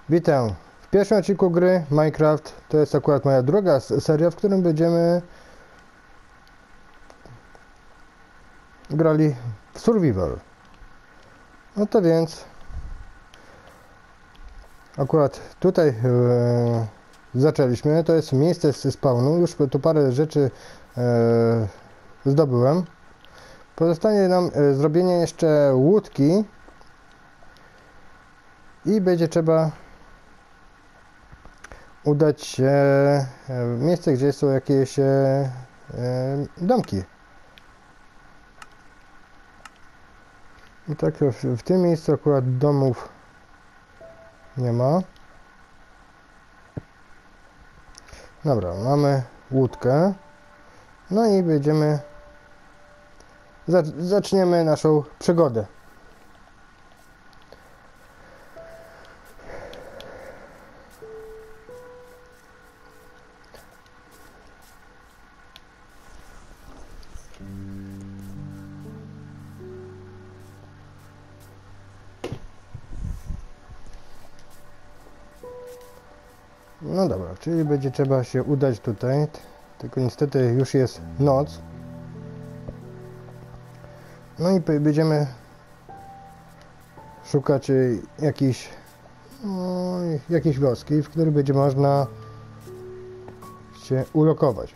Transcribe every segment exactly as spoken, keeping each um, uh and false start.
Witam w pierwszym odcinku gry Minecraft. To jest akurat moja druga seria, w którym będziemy grali w survival. No to więc akurat tutaj e, zaczęliśmy. To jest miejsce z spawnu. Już tu parę rzeczy e, zdobyłem. Pozostanie nam e, zrobienie jeszcze łódki i będzie trzeba udać się w miejsce, gdzie są jakieś e, e, domki. I tak w, w tym miejscu akurat domów nie ma. Dobra, mamy łódkę. No i będziemy zaczniemy naszą przygodę. No dobra, czyli będzie trzeba się udać tutaj, tylko niestety już jest noc. No i będziemy szukać jakiejś, no, jakiejś wioski, w której będzie można się ulokować.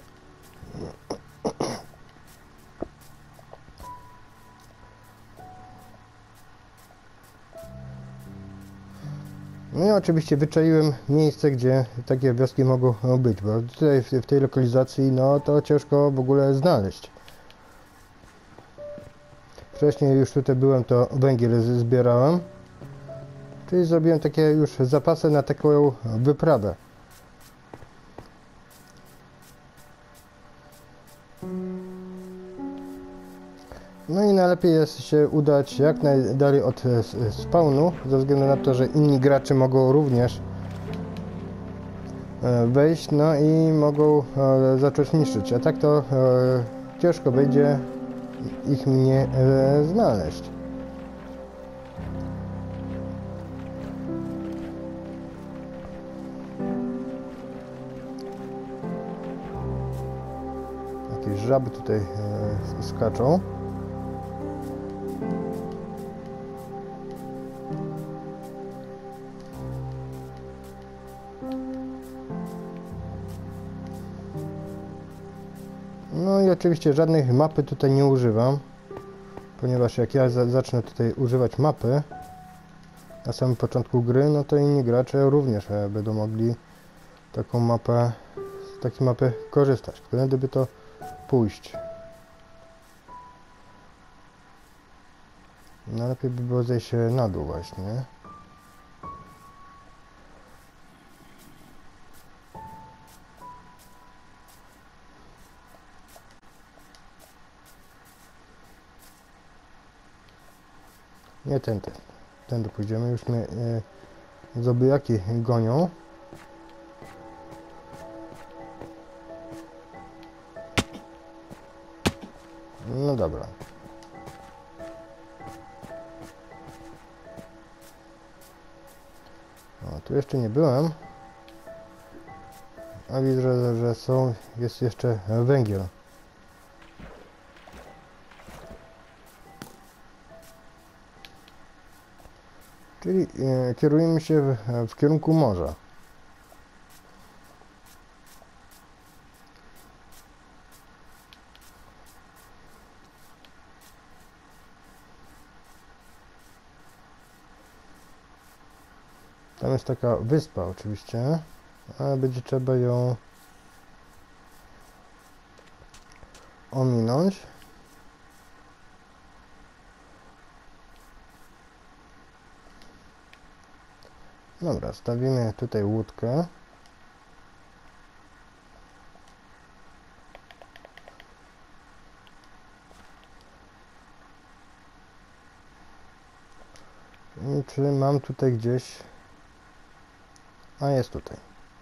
No i oczywiście wyczaiłem miejsce, gdzie takie wioski mogą być, bo tutaj w, w tej lokalizacji no to ciężko w ogóle znaleźć. Wcześniej już tutaj byłem, to węgiel zbierałem, czyli zrobiłem takie już zapasy na taką wyprawę. No i najlepiej jest się udać jak najdalej od spawnu, ze względu na to, że inni gracze mogą również wejść, no i mogą zacząć niszczyć, a tak to ciężko będzie ich mnie znaleźć. Jakieś żaby tutaj skaczą. No i oczywiście żadnych mapy tutaj nie używam, ponieważ jak ja za zacznę tutaj używać mapy na samym początku gry, no to inni gracze również będą mogli taką mapę, z takiej mapy korzystać. Którędy by to pójść? No lepiej by było zejść na dół właśnie. Nie tędy. Tędy pójdziemy. Już mnie e, zombiaki gonią. No dobra. O, tu jeszcze nie byłem. A widzę, że, że są, jest jeszcze węgiel. Czyli e, kierujemy się w, w kierunku morza. Tam jest taka wyspa oczywiście, ale będzie trzeba ją ominąć. Dobra, stawimy tutaj łódkę. I czy mam tutaj gdzieś... A jest tutaj.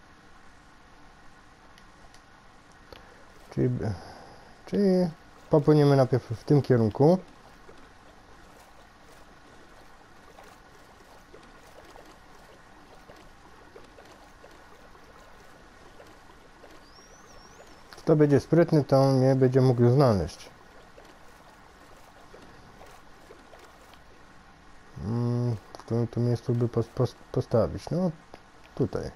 Czyli, czyli popłyniemy najpierw w tym kierunku. Kto będzie sprytny, to mnie będzie mógł znaleźć. Mm, w którym tu miejscu by pos, pos, postawić? No, tutaj.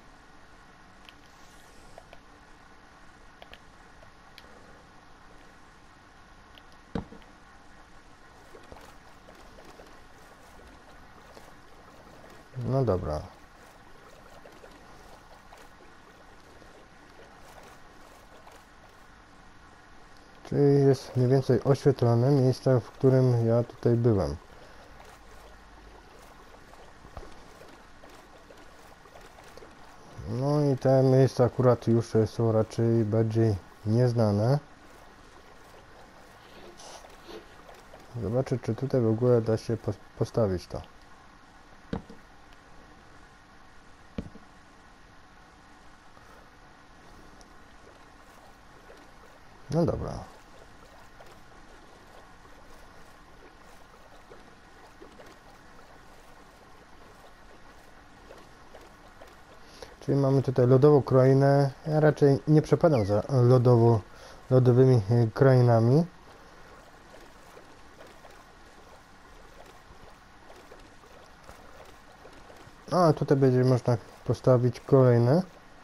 No dobra. Czyli jest mniej więcej oświetlone miejsce, w którym ja tutaj byłem. No i te miejsca akurat już są raczej bardziej nieznane. Zobaczę, czy tutaj w ogóle da się postawić to. No dobra. Czyli mamy tutaj lodową krainę. Ja raczej nie przepadam za lodowo, lodowymi krainami. A tutaj będzie można postawić kolejne.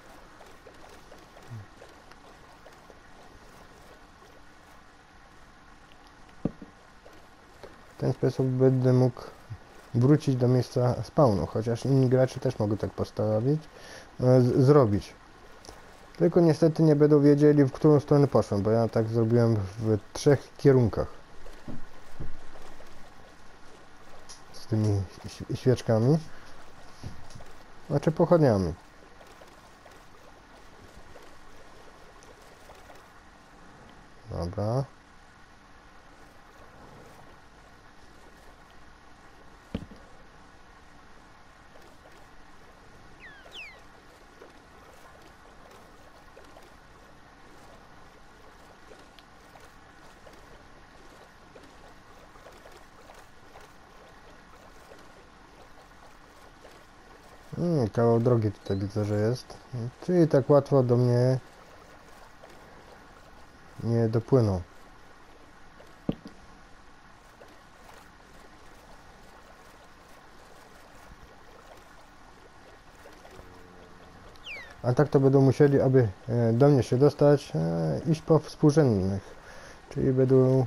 W ten sposób będę mógł wrócić do miejsca spawnu, chociaż inni gracze też mogą tak postawić, z zrobić. Tylko niestety nie będą wiedzieli, w którą stronę poszłem, bo ja tak zrobiłem w trzech kierunkach. Z tymi świeczkami. Znaczy pochodniami. Dobra. Hmm, kawał drogi tutaj widzę, że jest. Czyli tak łatwo do mnie nie dopłyną. A tak to będą musieli, aby do mnie się dostać, iść po współrzędnych. Czyli będą...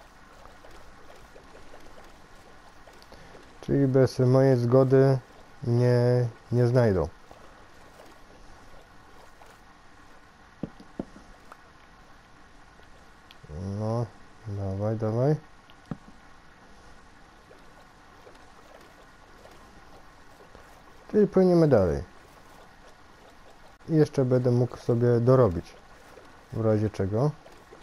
Czyli bez mojej zgody nie, nie znajdą. No, dawaj, dawaj. Czyli płyniemy dalej. I jeszcze będę mógł sobie dorobić. W razie czego.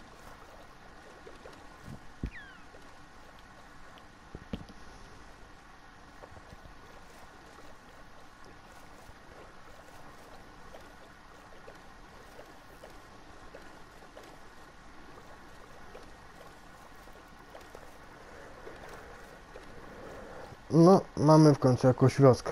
No, mamy w końcu jakąś wioskę.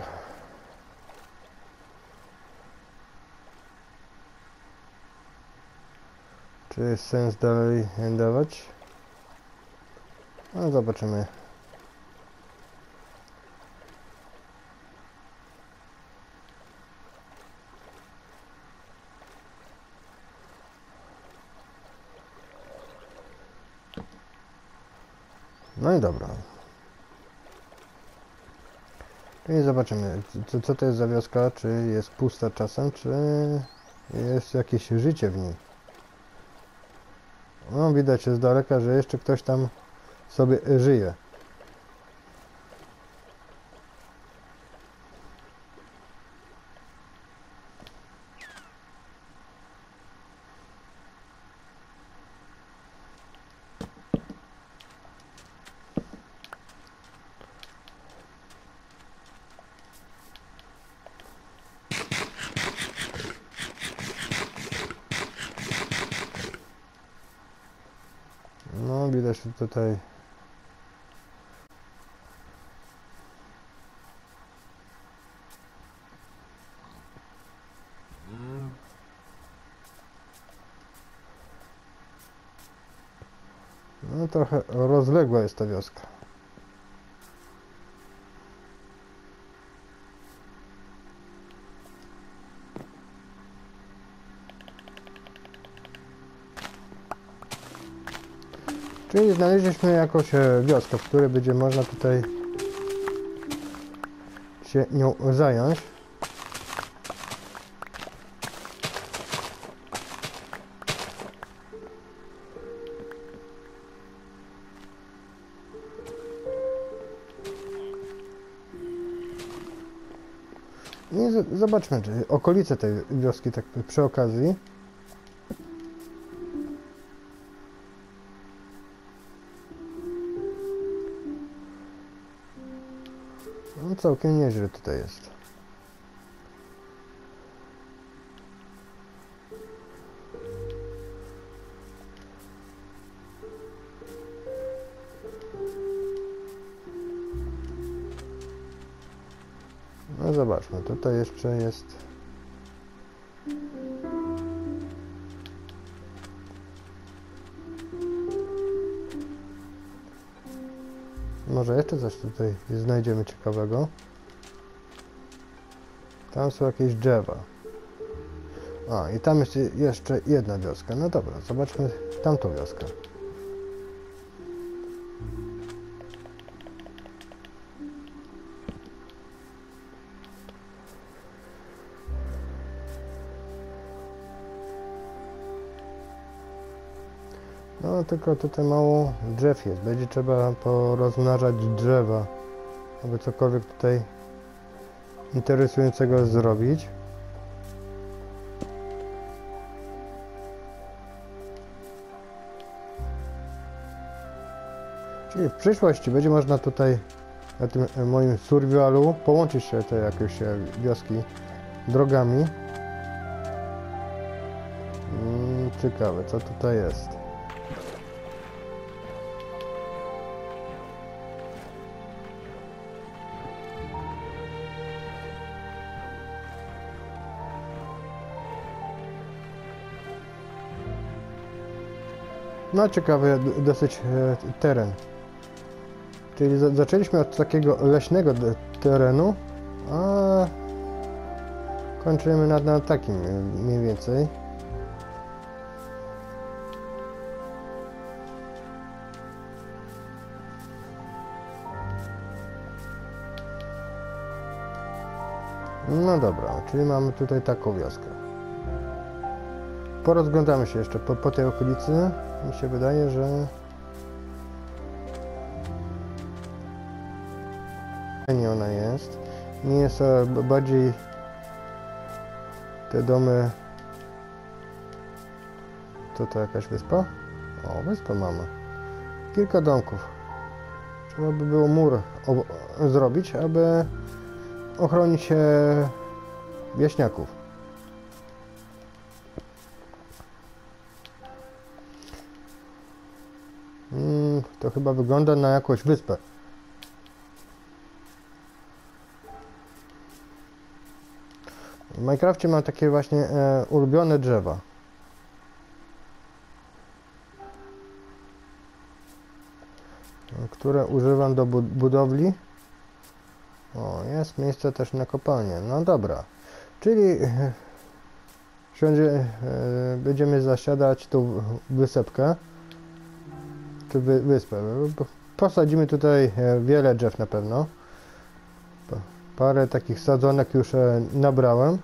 Czy jest sens dalej dawać? No, zobaczymy. No i dobra. I zobaczymy, co, co to jest za wioska, czy jest pusta czasem, czy jest jakieś życie w niej. No, widać z daleka, że jeszcze ktoś tam sobie żyje. No, widać tutaj. No trochę rozległa jest ta wioska. Czyli znaleźliśmy jakąś wioskę, w której będzie można tutaj się nią zająć. I zobaczmy, czy okolice tej wioski tak przy okazji. No całkiem nieźle tutaj jest. No zobaczmy, tutaj jeszcze jest może jeszcze coś tutaj znajdziemy ciekawego. Tam są jakieś drzewa. A, i tam jest jeszcze jedna wioska. No dobra, zobaczmy tamtą wioskę. No tylko tutaj mało drzew jest. Będzie trzeba porozmnażać drzewa, aby cokolwiek tutaj interesującego zrobić. Czyli w przyszłości będzie można tutaj na tym moim survivalu połączyć się te jakieś wioski drogami. Hmm, ciekawe, co tutaj jest. No ciekawy dosyć e, teren. Czyli za, zaczęliśmy od takiego leśnego terenu, a kończymy nad, nad takim mniej więcej. No dobra, czyli mamy tutaj taką wioskę. Porozglądamy się jeszcze po, po tej okolicy. Mi się wydaje, że nie ona jest. Nie jest bardziej te domy. To to jakaś wyspa? O, wyspę mamy. Kilka domków. Trzeba by było mur zrobić, aby ochronić się wieśniaków. Hmm, to chyba wygląda na jakąś wyspę. W Minecrafcie mam takie właśnie e, ulubione drzewa. Które używam do bud budowli. O, jest miejsce też na kopalnię. No dobra. Czyli wszędzie e, będziemy zasiadać tą wysepkę. Czy wy, wyspę. Posadzimy tutaj wiele drzew na pewno. Parę takich sadzonek już nabrałem.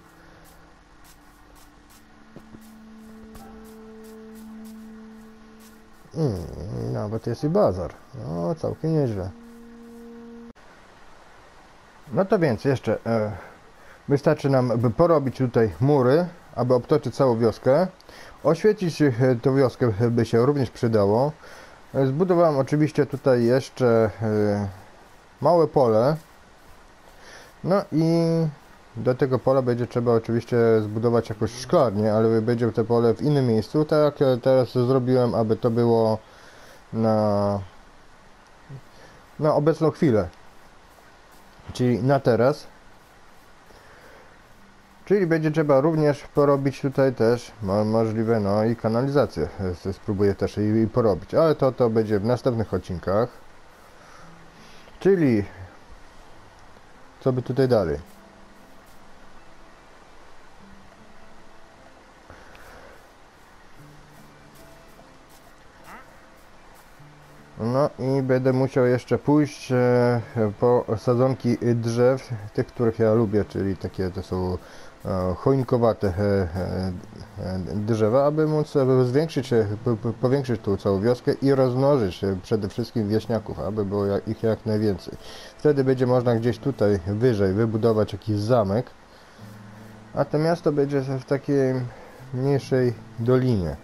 Hmm, nawet jest i bazar. No, całkiem nieźle. No to więc jeszcze e, wystarczy nam, by porobić tutaj mury, aby obtoczyć całą wioskę. Oświecić tę wioskę by się również przydało. Zbudowałem oczywiście tutaj jeszcze y, małe pole. No i do tego pola będzie trzeba oczywiście zbudować jakąś szklarnię, ale będzie to pole w innym miejscu, tak jak teraz zrobiłem, aby to było na, na obecną chwilę. Czyli na teraz. Czyli będzie trzeba również porobić tutaj też mo możliwe, no i kanalizację. Spróbuję też i porobić, ale to to będzie w następnych odcinkach. Czyli co by tutaj dalej? No i będę musiał jeszcze pójść e, po sadzonki drzew, tych, których ja lubię, czyli takie to są e, choinkowate e, e, drzewa, aby móc zwiększyć, po, powiększyć tą całą wioskę i rozmnożyć przede wszystkim wieśniaków, aby było jak, ich jak najwięcej. Wtedy będzie można gdzieś tutaj wyżej wybudować jakiś zamek, a to miasto będzie w takiej mniejszej dolinie.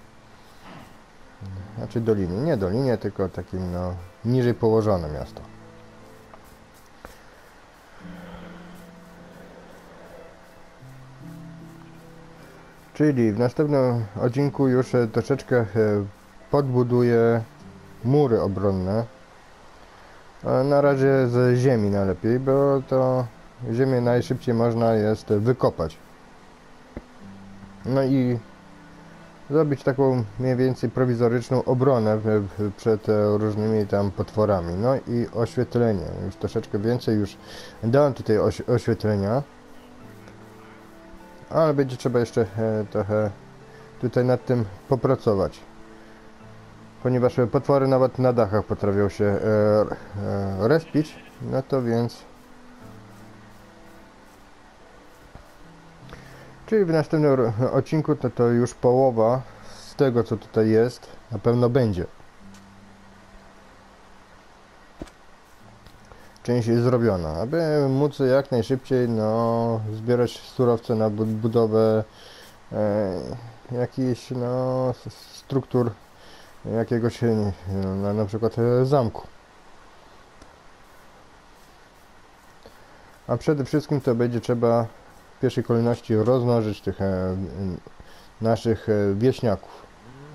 Znaczy dolinie, nie dolinie, tylko takim no niżej położone miasto. Czyli w następnym odcinku już troszeczkę podbuduję mury obronne. Na razie z ziemi najlepiej, bo to ziemię najszybciej można jest wykopać. No i zrobić taką mniej więcej prowizoryczną obronę przed różnymi tam potworami. No i oświetlenie. Już troszeczkę więcej już dałem tutaj oś oświetlenia. Ale będzie trzeba jeszcze e, trochę tutaj nad tym popracować. Ponieważ potwory nawet na dachach potrafią się e, e, respić. No to więc... Czyli w następnym odcinku to, to już połowa z tego, co tutaj jest, na pewno będzie. Część jest zrobiona, aby móc jak najszybciej no, zbierać surowce na budowę e, jakichś no, struktur jakiegoś no, na przykład zamku. A przede wszystkim to będzie trzeba w pierwszej kolejności rozmnożyć tych e, naszych e, wieśniaków.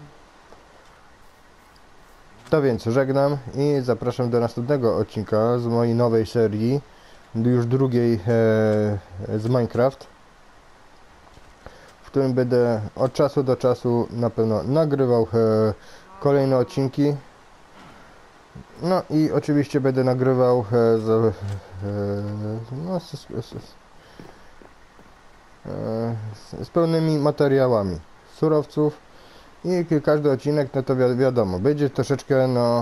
To więc żegnam i zapraszam do następnego odcinka z mojej nowej serii, już drugiej e, z Minecraft, w którym będę od czasu do czasu na pewno nagrywał e, kolejne odcinki. No i oczywiście będę nagrywał e, z, e, no, z, z, z, z, z pełnymi materiałami surowców. I każdy odcinek, no to wi wiadomo, będzie troszeczkę, no,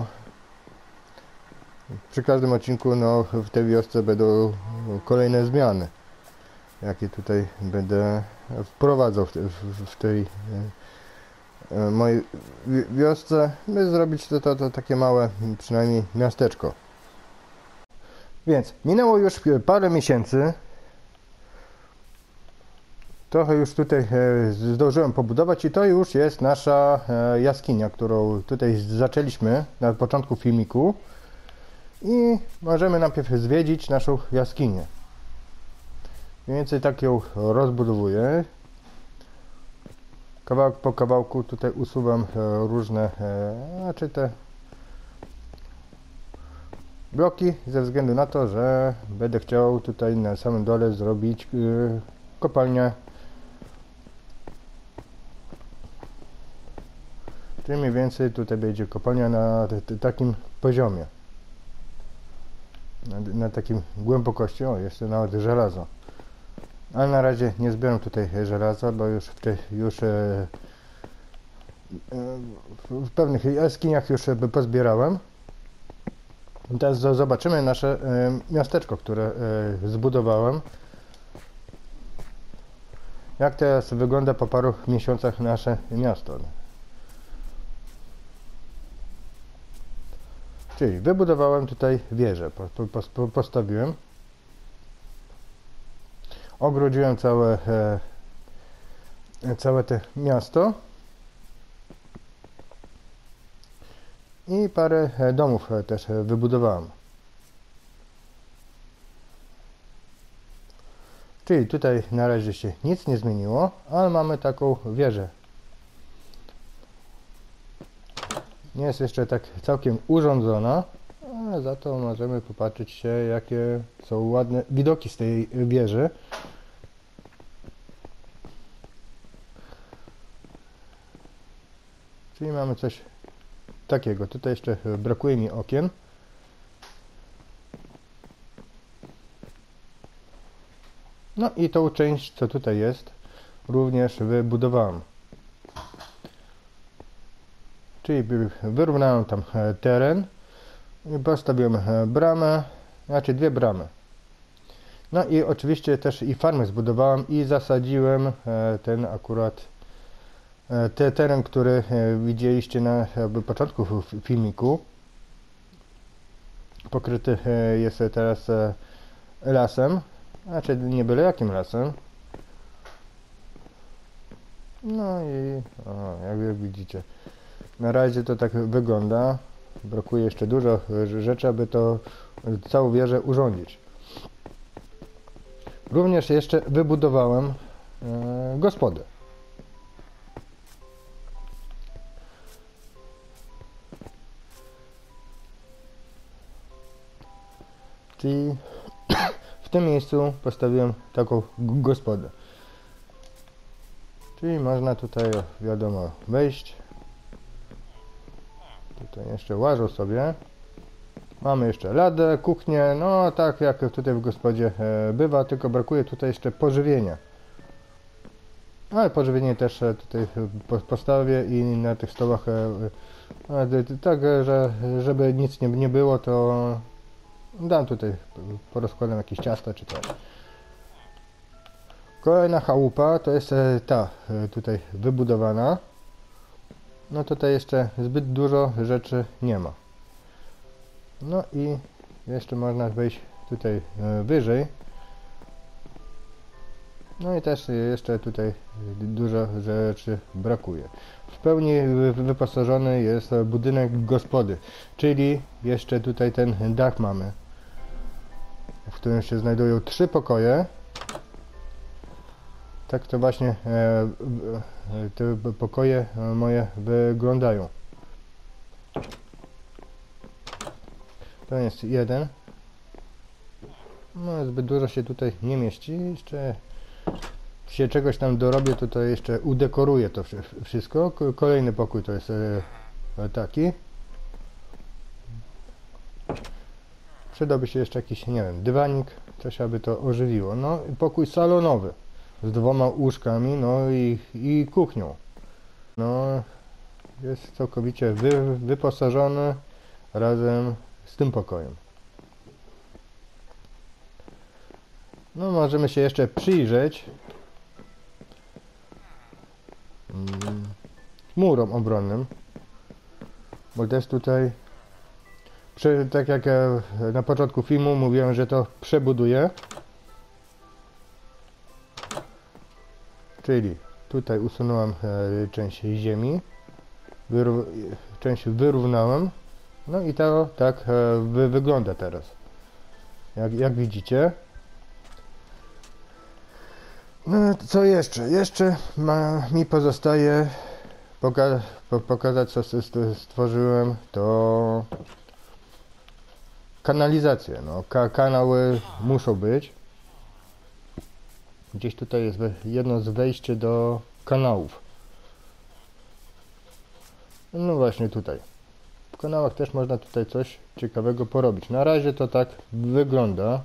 przy każdym odcinku, no, w tej wiosce będą kolejne zmiany, jakie tutaj będę wprowadzał w, te, w, w tej e, mojej wiosce, by zrobić to, to, to takie małe, przynajmniej miasteczko. Więc minęło już parę miesięcy. Trochę już tutaj e, zdążyłem pobudować i to już jest nasza e, jaskinia, którą tutaj zaczęliśmy na początku filmiku i możemy najpierw zwiedzić naszą jaskinię. Mniej więcej tak ją rozbudowuję. Kawałek po kawałku tutaj usuwam e, różne, e, znaczy te bloki ze względu na to, że będę chciał tutaj na samym dole zrobić e, kopalnię. Czyli mniej więcej tutaj będzie kopalnia na t, t, takim poziomie. Na, na takim głębokości. O, jeszcze nawet żelazo. Ale na razie nie zbieram tutaj żelaza, bo już w, tych, już e, e, w pewnych jaskiniach już by pozbierałem. I teraz zobaczymy nasze e, miasteczko, które e, zbudowałem. Jak teraz wygląda po paru miesiącach nasze miasto. Czyli wybudowałem tutaj wieżę, po, po, po, postawiłem, ogrodziłem całe, e, całe to miasto i parę domów też wybudowałem. Czyli tutaj na razie się nic nie zmieniło, ale mamy taką wieżę. Nie jest jeszcze tak całkiem urządzona, ale za to możemy popatrzeć się, jakie są ładne widoki z tej wieży. Czyli mamy coś takiego. Tutaj jeszcze brakuje mi okien. No i tą część, co tutaj jest, również wybudowałem. Czyli wyrównałem tam teren i postawiłem bramę, znaczy dwie bramy. No i oczywiście też i farmę zbudowałem i zasadziłem ten akurat ten teren, który widzieliście na jakby początku filmiku. Pokryty jest teraz lasem, znaczy nie byle jakim lasem. No i o, jak widzicie, na razie to tak wygląda. Brakuje jeszcze dużo rzeczy, aby to całą wieżę urządzić. Również jeszcze wybudowałem e, gospodę. Czyli w tym miejscu postawiłem taką gospodę. Czyli można tutaj, wiadomo, wejść. Tutaj jeszcze łażą sobie. Mamy jeszcze ladę, kuchnię, no tak jak tutaj w gospodzie e, bywa, tylko brakuje tutaj jeszcze pożywienia. Ale pożywienie też e, tutaj po, postawię i na tych stołach e, e, tak, że żeby nic nie, nie było, to dam tutaj, porozkładam jakieś ciasta czy coś. Kolejna chałupa to jest e, ta e, tutaj wybudowana. No tutaj jeszcze zbyt dużo rzeczy nie ma. No i jeszcze można wejść tutaj wyżej. No i też jeszcze tutaj dużo rzeczy brakuje. W pełni wyposażony jest budynek gospody, czyli jeszcze tutaj ten dach mamy, w którym się znajdują trzy pokoje. Tak to właśnie te pokoje moje wyglądają. To jest jeden. No zbyt dużo się tutaj nie mieści. Jeszcze się czegoś tam dorobię, to to jeszcze udekoruję to wszystko. Kolejny pokój to jest taki. Przydałby się jeszcze jakiś, nie wiem, dywanik, coś aby to ożywiło. No i pokój salonowy z dwoma łóżkami, no i, i kuchnią. No jest całkowicie wy, wyposażony razem z tym pokojem. No możemy się jeszcze przyjrzeć murom obronnym, bo też tutaj, przy, tak jak na początku filmu mówiłem, że to przebuduję, czyli tutaj usunąłem e, część ziemi, wyró część wyrównałem, no i to tak e, wy wygląda teraz, jak, jak widzicie. No co jeszcze? Jeszcze ma, mi pozostaje poka po pokazać, co stworzyłem, to kanalizację. No, ka kanały muszą być. Gdzieś tutaj jest jedno z wejść do kanałów. No właśnie tutaj. W kanałach też można tutaj coś ciekawego porobić. Na razie to tak wygląda.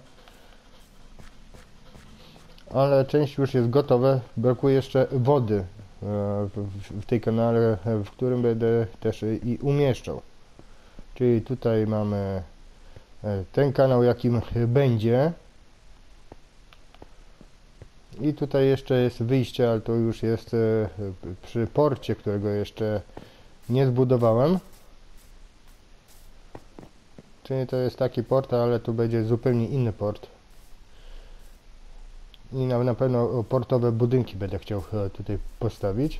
Ale część już jest gotowe, brakuje jeszcze wody w tej kanale, w którym będę też i umieszczał. Czyli tutaj mamy ten kanał, jakim będzie. I tutaj jeszcze jest wyjście, ale to już jest przy porcie, którego jeszcze nie zbudowałem. Czyli to jest taki port, ale tu będzie zupełnie inny port. I na, na pewno portowe budynki będę chciał tutaj postawić.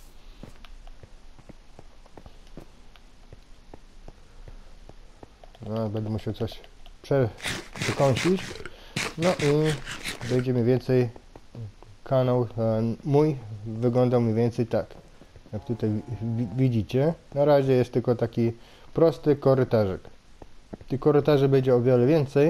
No, będę musiał coś prze, przekąsić. No i będzie mniej więcej kanał mój wyglądał mniej więcej tak, jak tutaj widzicie. Na razie jest tylko taki prosty korytarzek. Tych korytarzy będzie o wiele więcej,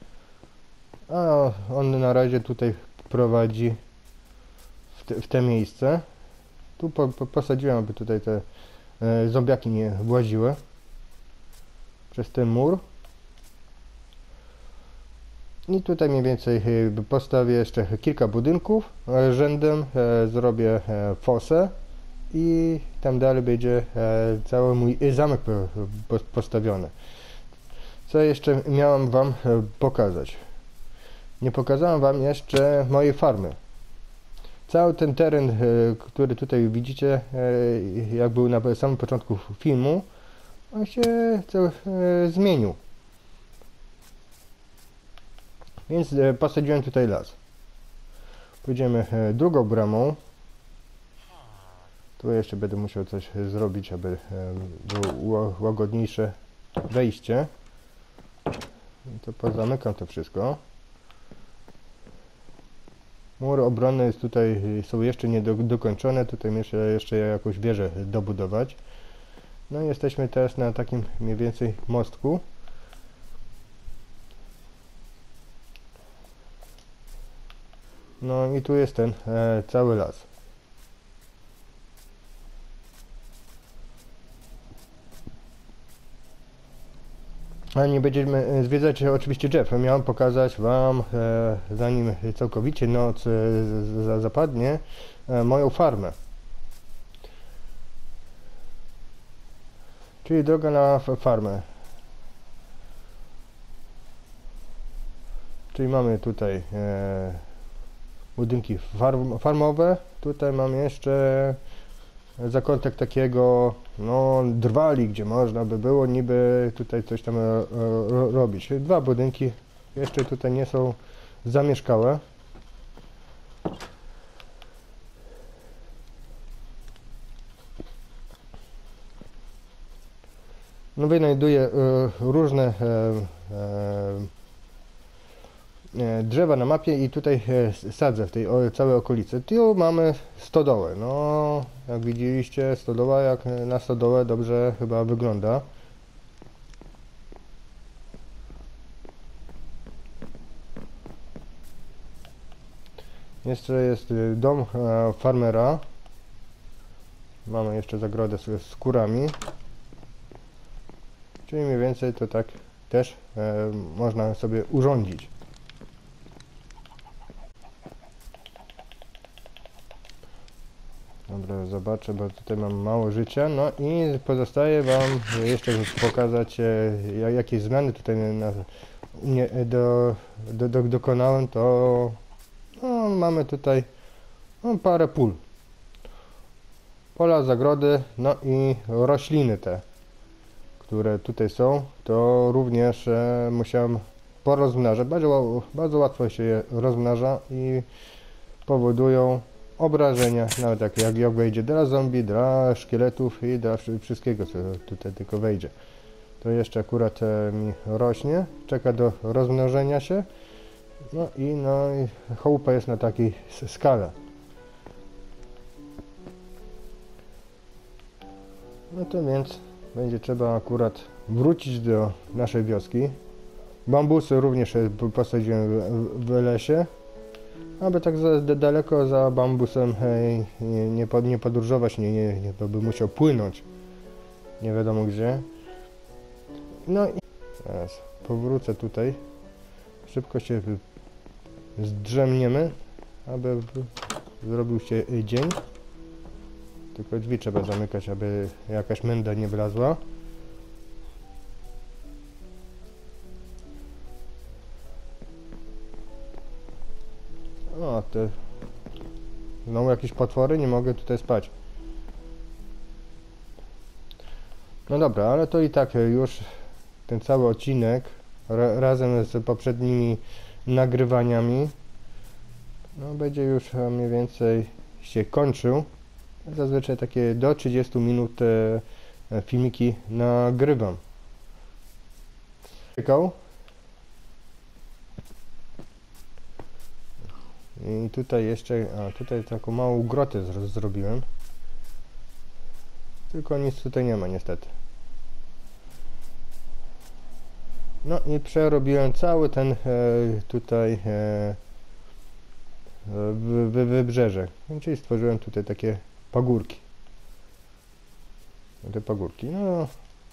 a on na razie tutaj prowadzi w te, w te miejsce. Tu po, po, posadziłem aby tutaj te e, zombiaki nie właziły przez ten mur. I tutaj mniej więcej e, postawię jeszcze kilka budynków e, rzędem, e, zrobię e, fosę i tam dalej będzie e, cały mój zamek po, postawiony. Co jeszcze miałem wam e, pokazać? Nie pokazałem wam jeszcze mojej farmy. Cały ten teren, e, który tutaj widzicie, e, jak był na samym początku filmu, on się cały, e, zmienił. Więc e, posadziłem tutaj las. Pójdziemy e, drugą bramą. Tu jeszcze będę musiał coś zrobić, aby e, było łagodniejsze wejście. To pozamykam to wszystko. Mury obronne jest tutaj, są jeszcze niedokończone. Tutaj muszę jeszcze jakąś wieżę dobudować. No i jesteśmy teraz na takim mniej więcej mostku. No i tu jest ten e, cały las. A nie będziemy zwiedzać oczywiście drzew. Miałem pokazać wam, e, zanim całkowicie noc e, zapadnie, e, moją farmę. Czyli droga na farmę. Czyli mamy tutaj e, budynki farm, farmowe. Tutaj mam jeszcze zakątek takiego, no, drwali, gdzie można by było niby tutaj coś tam ro, robić. Dwa budynki jeszcze tutaj nie są zamieszkałe. No, wynajduję e, różne e, e, drzewa na mapie i tutaj e, sadzę w tej o, całej okolicy. Tu mamy stodołę. No, jak widzieliście, stodoła jak na stodołę dobrze chyba wygląda. Jeszcze jest dom e, farmera. Mamy jeszcze zagrodę z, z kurami. Czyli mniej więcej to tak też e, można sobie urządzić. Dobra, zobaczę, bo tutaj mam mało życia. No i pozostaje wam jeszcze pokazać, e, jakie zmiany tutaj na, nie, do, do, do, dokonałem. To no, mamy tutaj no, parę pól. Pola, zagrody, no i rośliny te, które tutaj są, to również e, musiałem porozmnażać. Bardzo, bardzo łatwo się je rozmnaża i powodują obrażenia, nawet jak, jak, jak wejdzie dla zombie, dla szkieletów i dla wszystkiego, co tutaj tylko wejdzie. To jeszcze akurat e, mi rośnie, czeka do rozmnożenia się. No i, no i chałupa jest na takiej skale. No to więc będzie trzeba akurat wrócić do naszej wioski. Bambusy również posadziłem w, w lesie, aby tak za, daleko za bambusem hej, nie, nie, pod, nie podróżować, nie, nie, nie, to by musiał płynąć nie wiadomo gdzie. No i teraz powrócę tutaj, szybko się zdrzemniemy, aby zrobił się dzień. Tylko drzwi trzeba zamykać, aby jakaś menda nie wlazła. O, te... Znowu jakieś potwory, nie mogę tutaj spać. No dobra, ale to i tak już ten cały odcinek ra razem z poprzednimi nagrywaniami no będzie już mniej więcej się kończył. Zazwyczaj takie do trzydziestu minut e, filmiki nagrywam. I tutaj jeszcze, a tutaj taką małą grotę z, zrobiłem. Tylko nic tutaj nie ma niestety. No i przerobiłem cały ten e, tutaj e, wy, wy, wybrzeże. Czyli stworzyłem tutaj takie pagórki. te pagórki. No,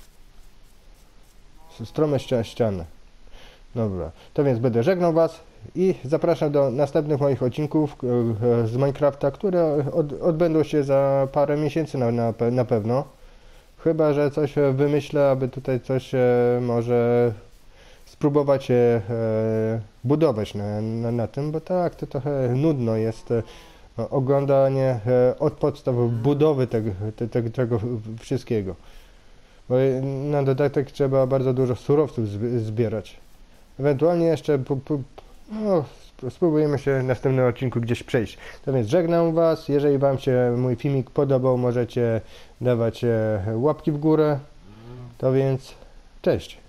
strome ści ściany. Dobra, to więc będę żegnał Was i zapraszam do następnych moich odcinków z Minecrafta, które od, odbędą się za parę miesięcy na, na, na pewno. Chyba że coś wymyślę, aby tutaj coś e, może spróbować e, budować na, na, na tym, bo tak, to trochę nudno jest e, oglądanie e, od podstaw budowy tego, te, te, tego wszystkiego. Bo na dodatek trzeba bardzo dużo surowców zbierać. Ewentualnie jeszcze po, po, no, spróbujemy się w następnym odcinku gdzieś przejść. To więc żegnam Was. Jeżeli Wam się mój filmik podobał, możecie dawać łapki w górę. To więc cześć.